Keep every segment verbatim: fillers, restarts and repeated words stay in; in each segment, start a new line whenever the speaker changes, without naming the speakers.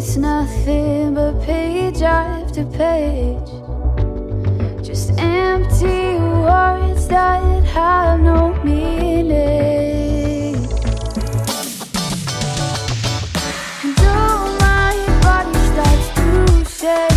It's nothing but page after page, just empty words that have no meaning. And oh, my body starts to shake.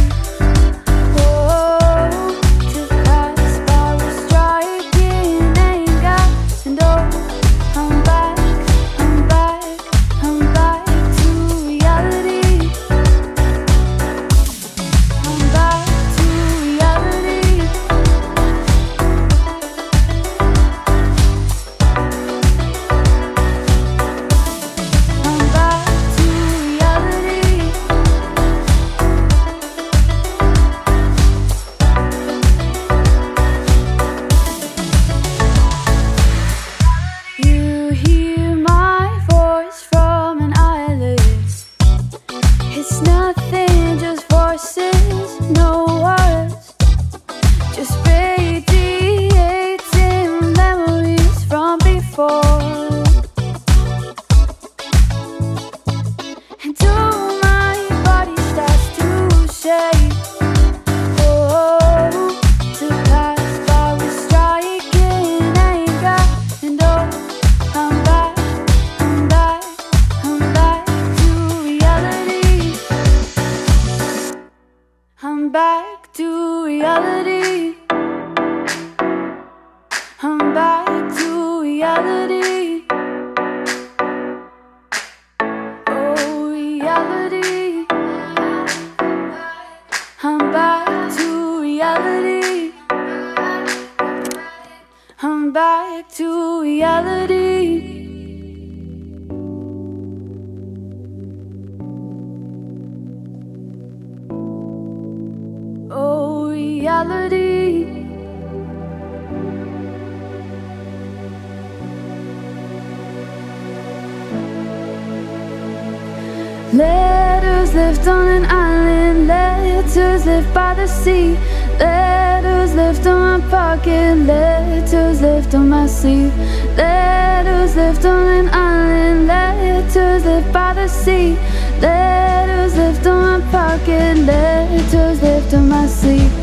I'm back to reality. I'm back to reality. Oh, reality. I'm back to reality. I'm back to reality. Oh, reality. Letters left on an island, letters left by the sea, letters left on my pocket, letters left on my sleeve, letters left on an island, letters left by the sea, letters left on my pocket, letters left on my sleeve.